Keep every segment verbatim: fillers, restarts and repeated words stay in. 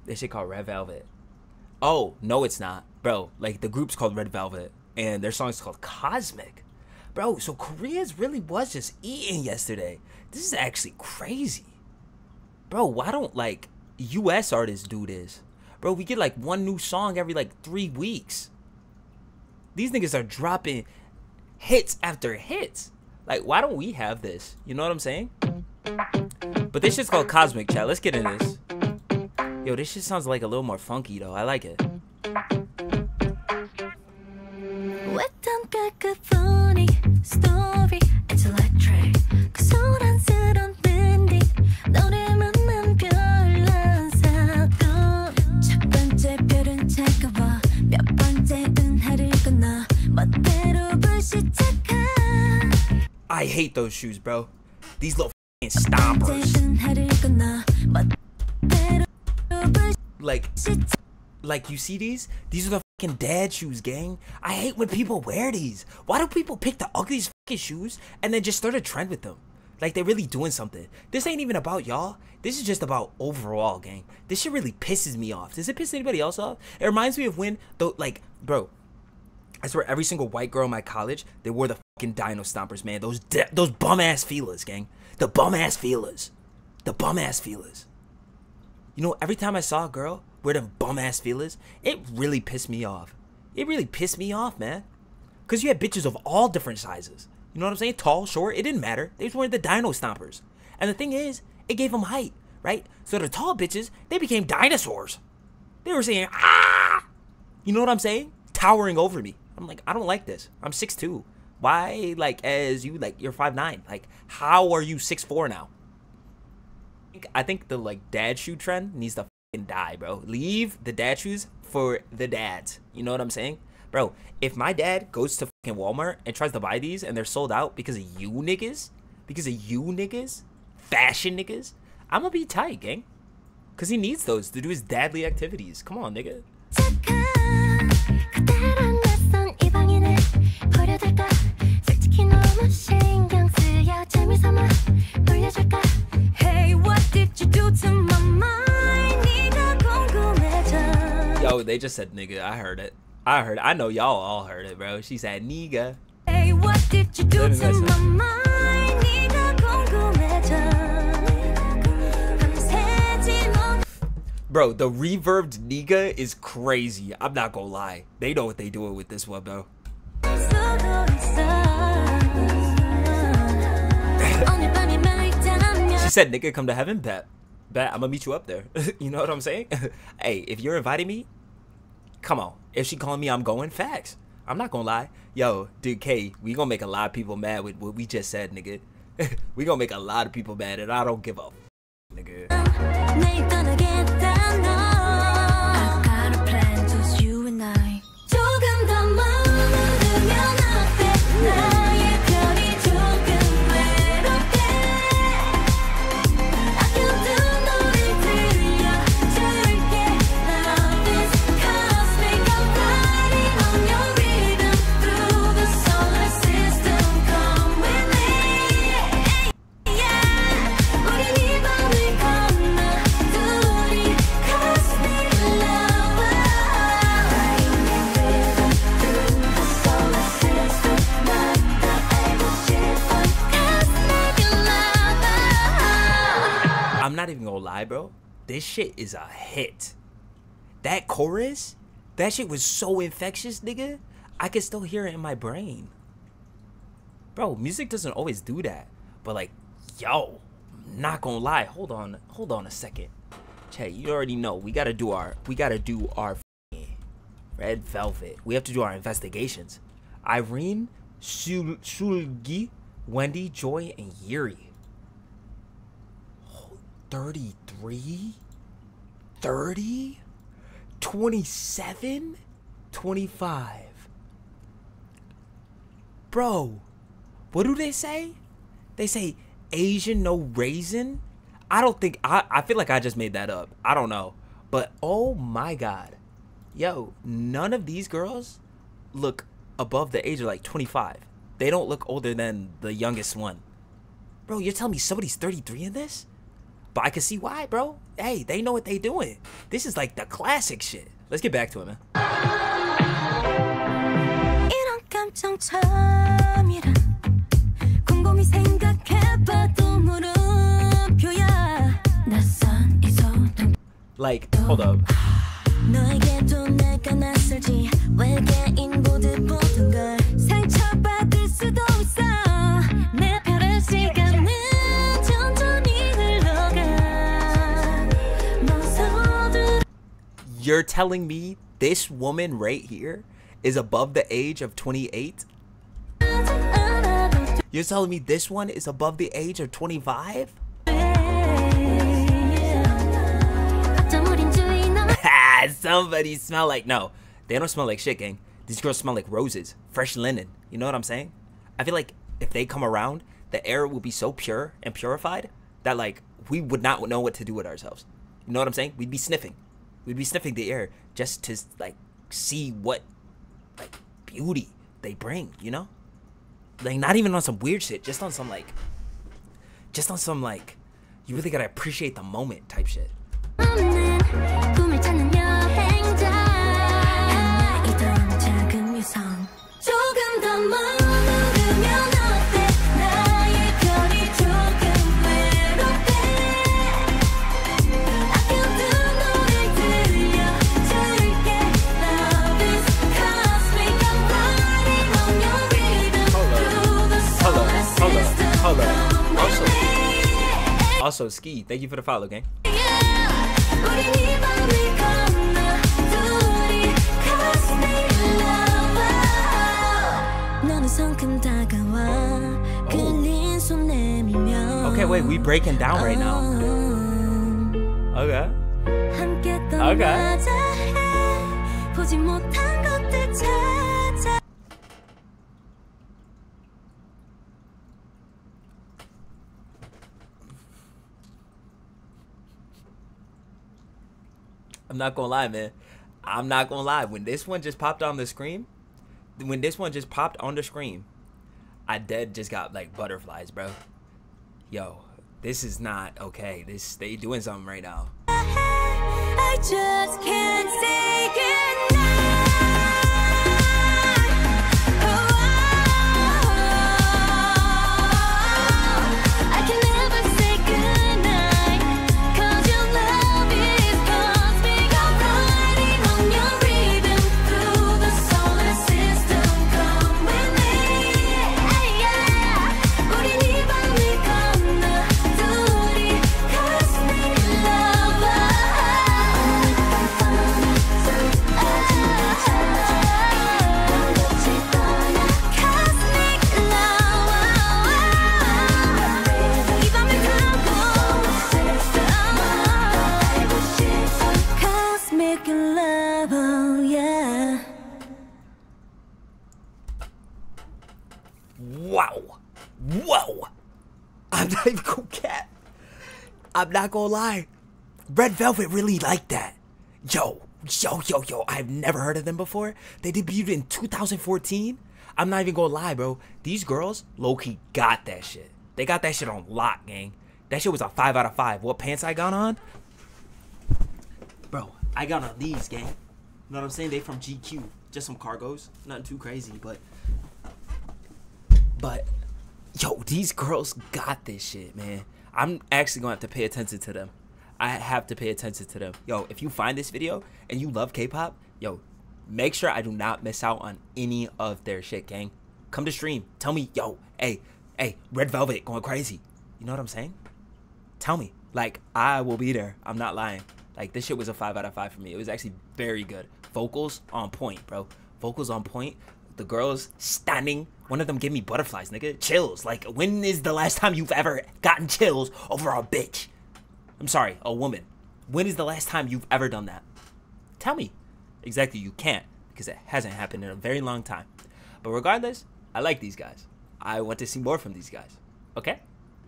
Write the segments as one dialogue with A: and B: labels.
A: This shit called Red Velvet. Oh, no it's not. Bro, like the group's called Red Velvet and their song's called Cosmic. Bro, so Korea's really was just eating yesterday. This is actually crazy. Bro, why don't like U S artists do this? Bro, we get like one new song every like three weeks. These niggas are dropping hits after hits. Like, why don't we have this? You know what I'm saying? But this shit's called Cosmic, chat. Let's get in this. Yo, this shit sounds like a little more funky though. I like it. I hate those shoes, bro. These little f***ing stompers. Like, like you see these? These are the fucking dad shoes, gang. I hate when people wear these. Why do people pick the ugliest fucking shoes and then just start a trend with them? Like they're really doing something. This ain't even about y'all. This is just about overall, gang. This shit really pisses me off. Does it piss anybody else off? It reminds me of when, though, like, bro, I swear every single white girl in my college, they wore the fucking Dino Stompers, man. Those those bum ass feelers, gang. The bum ass feelers. The bum ass feelers. You know, every time I saw a girl wear the bum ass feelers, it really pissed me off. It really pissed me off, man. Cause you had bitches of all different sizes. You know what I'm saying? Tall, short, it didn't matter. They just wearing the Dino Stompers. And the thing is, it gave them height, right? So the tall bitches, they became dinosaurs. They were saying, ah! You know what I'm saying? Towering over me. I'm like, I don't like this. I'm six two. Why, like, as you, like, you're five nine? Like, how are you six four now? I think the, like, dad shoe trend needs to fucking die, bro. Leave the dad shoes for the dads. You know what I'm saying? Bro, if my dad goes to fucking Walmart and tries to buy these and they're sold out because of you niggas, because of you niggas, fashion niggas, I'm gonna be tight, gang. Because he needs those to do his dadly activities. Come on, nigga.
B: Hey, what did you do to my mind?
A: Yo, they just said nigga. I heard it. I heard it. I know y'all all heard it, bro. She said nigga.
B: Hey, what did you do to my mind?
A: Bro, the reverbed nigga is crazy. I'm not gonna lie. They know what they doing with this one, bro. She said, nigga, come to heaven? Bet. Bet, I'm gonna meet you up there. You know what I'm saying? Hey, if you're inviting me, come on. If she calling me, I'm going. Facts. I'm not gonna lie. Yo, dude, K, we gonna make a lot of people mad with what we just said, nigga. We gonna make a lot of people mad, and I don't give a f, nigga.
B: I've got a plan, just you and I. 조금 더 머무르면 어때? 나의 별이 조금 외롭게. 아껴둔 노래 들려줄게. Love is cosmic, I'm riding on your rhythm through the solar system. Come with me. Yeah, 우린 이 밤을 건너 둘이 cosmic lover. Riding in rhythm through the solar system. 넌 알고 싶어 cosmic lover.
A: I'm not even gonna lie, bro. This shit is a hit. That chorus, that shit was so infectious, nigga. I can still hear it in my brain. Bro, music doesn't always do that. But like, yo, I'm not gonna lie. Hold on, hold on a second. Chat, you already know we gotta do our, we gotta do our f***ing Red Velvet. We have to do our investigations. Irene, Shul Shulgi, Wendy, Joy, and Yuri. thirty-three? thirty? twenty-seven? twenty-five? Bro, what do they say? They say Asian no raisin? I don't think, I, I feel like I just made that up. I don't know. But oh my God. Yo, none of these girls look above the age of like twenty-five. They don't look older than the youngest one. Bro, you're telling me somebody's thirty-three in this? But I can see why, bro. Hey, they know what they doing. This is like the classic shit. Let's get back to it, man.
B: 이런 깜짝 처음이라 곰곰이 생각해봐도 물음표야 낯선 이 소동
A: Like, hold up.
B: 너에게도 내가 낯설지 외계인 보듯 보던 걸 상처받을 수도 있어 내 별의 시간은 천천히 흘러가 넌 서두르
A: You're telling me this woman right here is above the age of twenty-eight?
B: 않아도
A: You're telling me this one is above the age of twenty-five?
B: 어쩜 우린 주인 너
A: Somebody smell like, no, they don't smell like shit, gang. These girls smell like roses, fresh linen. You know what I'm saying? I feel like if they come around, the air will be so pure and purified that like we would not know what to do with ourselves. You know what I'm saying? We'd be sniffing. We'd be sniffing the air just to like see what like beauty they bring, you know? Like not even on some weird shit, just on some like just on some like you really gotta appreciate the moment type shit.
B: 없는 꿈을 찾는 여행자 하나이던 작은 묘성 조금 더 머무르면 어때 나의 별이 조금 외롭대 아껴둔 노래 들려줄게 Love is cosmic I'm riding on your rhythm through the solar system
A: hold up.
B: Come with
A: Also-
B: me.
A: Also, Ski, thank you for the follow, gang.
B: 우린 이 밤을 건너 둘이 cosmic lover 너는 성큼 다가와 끌린 손 내밀며
A: Okay, wait, we breaking down right now. Okay.
B: 함께 떠나자 해 보지 못한 것들 찾아
A: I'm not gonna lie, man. I'm not gonna lie. When this one just popped on the screen, when this one just popped on the screen, I dead just got like butterflies, bro. Yo, this is not okay. This they doing something right now.
B: I just can't say goodnight oh, I can never say goodnight Cause your love is cosmic I'm riding on your rhythm through the solar system Come with me 우린 이 밤을 건너 둘이 cosmic lover Cosmic lover, yeah.
A: Wow, whoa! I'm not even gonna cap. I'm not gonna lie. Red Velvet really like that. Yo, yo, yo, yo. I've never heard of them before. They debuted in two thousand fourteen. I'm not even gonna lie, bro. These girls low-key got that shit. They got that shit on lock, gang. That shit was a five out of five. What pants I got on? Bro, I got on these, gang. You know what I'm saying? They from G Q. Just some cargos. Nothing too crazy, but... But, yo, these girls got this shit, man. I'm actually going to have to pay attention to them. I have to pay attention to them. Yo, if you find this video and you love K-pop, yo, make sure I do not miss out on any of their shit, gang. Come to stream. Tell me, yo, hey, hey, Red Velvet going crazy. You know what I'm saying? Tell me. Like, I will be there. I'm not lying. Like, this shit was a five out of five for me. It was actually very good. Vocals on point, bro. Vocals on point. The girls standing. One of them gave me butterflies, nigga. Chills. Like, when is the last time you've ever gotten chills over a bitch? I'm sorry, a woman. When is the last time you've ever done that? Tell me. Exactly, you can't. Because it hasn't happened in a very long time. But regardless, I like these guys. I want to see more from these guys. Okay?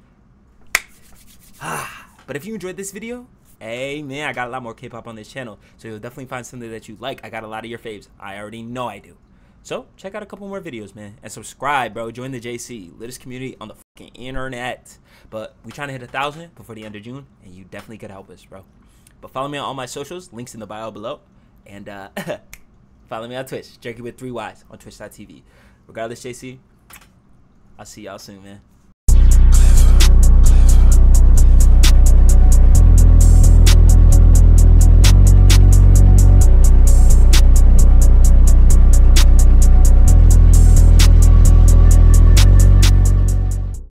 A: Ah, but if you enjoyed this video, hey man, I got a lot more K-pop on this channel. So you'll definitely find something that you like. I got a lot of your faves. I already know I do. So check out a couple more videos, man, and subscribe, bro. Join the J C, latest community on the fucking internet. But we trying to hit a thousand before the end of June, and you definitely could help us, bro. But follow me on all my socials, links in the bio below, and uh, follow me on Twitch, Jerky with three Y's on twitch dot t v. Regardless, J C, I'll see y'all soon, man.